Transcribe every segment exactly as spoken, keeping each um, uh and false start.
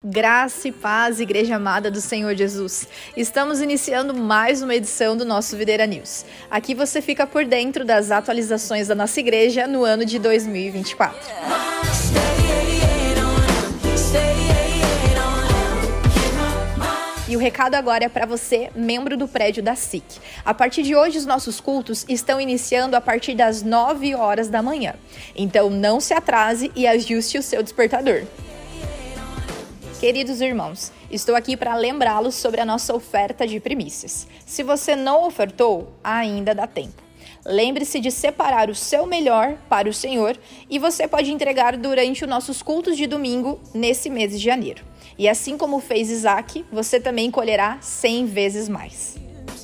Graça e paz, Igreja amada do Senhor Jesus. Estamos iniciando mais uma edição do nosso Videira News. Aqui você fica por dentro das atualizações da nossa igreja no ano de dois mil e vinte e quatro. E o recado agora é para você, membro do prédio da S I C. A partir de hoje, os nossos cultos estão iniciando a partir das nove horas da manhã. Então não se atrase e ajuste o seu despertador. Queridos irmãos, estou aqui para lembrá-los sobre a nossa oferta de primícias. Se você não ofertou, ainda dá tempo. Lembre-se de separar o seu melhor para o Senhor e você pode entregar durante os nossos cultos de domingo nesse mês de janeiro. E assim como fez Isaac, você também colherá cem vezes mais.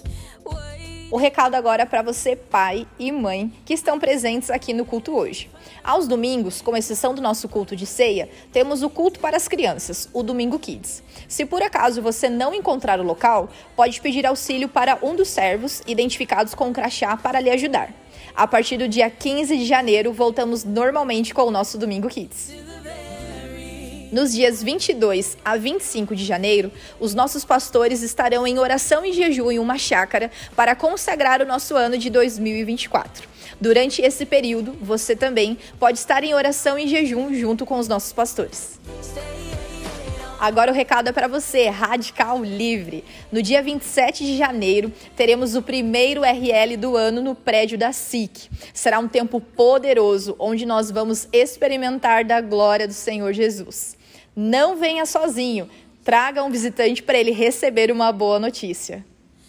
O recado agora é para você, pai e mãe, que estão presentes aqui no culto hoje. Aos domingos, com exceção do nosso culto de ceia, temos o culto para as crianças, o Domingo Kids. Se por acaso você não encontrar o local, pode pedir auxílio para um dos servos, identificados com o crachá, para lhe ajudar. A partir do dia quinze de janeiro, voltamos normalmente com o nosso Domingo Kids. Nos dias vinte e dois a vinte e cinco de janeiro, os nossos pastores estarão em oração e jejum em uma chácara para consagrar o nosso ano de dois mil e vinte e quatro. Durante esse período, você também pode estar em oração e jejum junto com os nossos pastores. Agora o recado é para você, Radical Livre. No dia vinte e sete de janeiro, teremos o primeiro R L do ano no prédio da S I C. Será um tempo poderoso, onde nós vamos experimentar da glória do Senhor Jesus. Não venha sozinho, traga um visitante para ele receber uma boa notícia.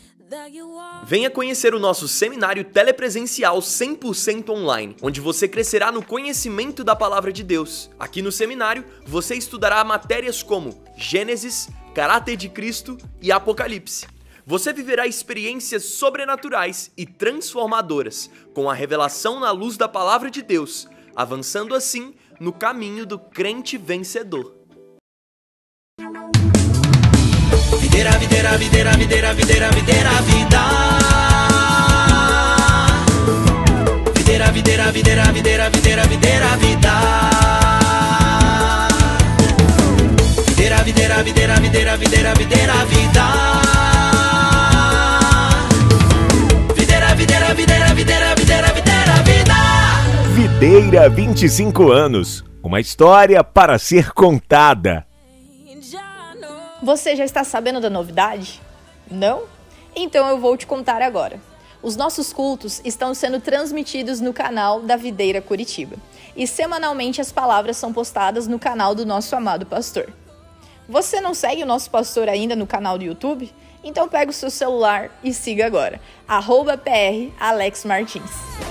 Venha conhecer o nosso seminário telepresencial cem por cento online, onde você crescerá no conhecimento da Palavra de Deus. Aqui no seminário, você estudará matérias como Gênesis, Caráter de Cristo e Apocalipse. Você viverá experiências sobrenaturais e transformadoras, com a revelação na luz da Palavra de Deus, avançando assim no caminho do crente vencedor. Videira, videira, videira, videira, videira, videira, vida. Videira, videira, videira, videira, videira, videira, vida. Videira, videira, videira, videira, videira, videira, vida. Videira, videira, videira, videira, videira, videira, vida. Videira, vinte e cinco anos. Uma história para ser contada. Você já está sabendo da novidade? Não? Então eu vou te contar agora. Os nossos cultos estão sendo transmitidos no canal da Videira Curitiba. E semanalmente as palavras são postadas no canal do nosso amado pastor. Você não segue o nosso pastor ainda no canal do YouTube? Então pega o seu celular e siga agora. arroba P R Alex Martins.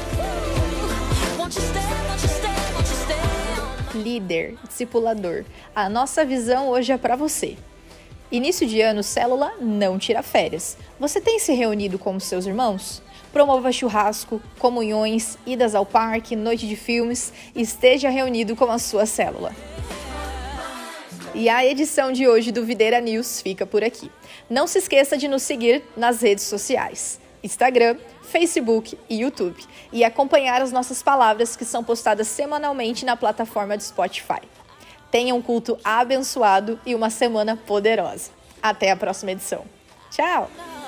Líder, discipulador, a nossa visão hoje é para você. Início de ano, célula não tira férias. Você tem se reunido com os seus irmãos? Promova churrasco, comunhões, idas ao parque, noite de filmes. Esteja reunido com a sua célula. E a edição de hoje do Videira News fica por aqui. Não se esqueça de nos seguir nas redes sociais. Instagram, Facebook e YouTube. E acompanhar as nossas palavras que são postadas semanalmente na plataforma do Spotify. Tenha um culto abençoado e uma semana poderosa. Até a próxima edição. Tchau!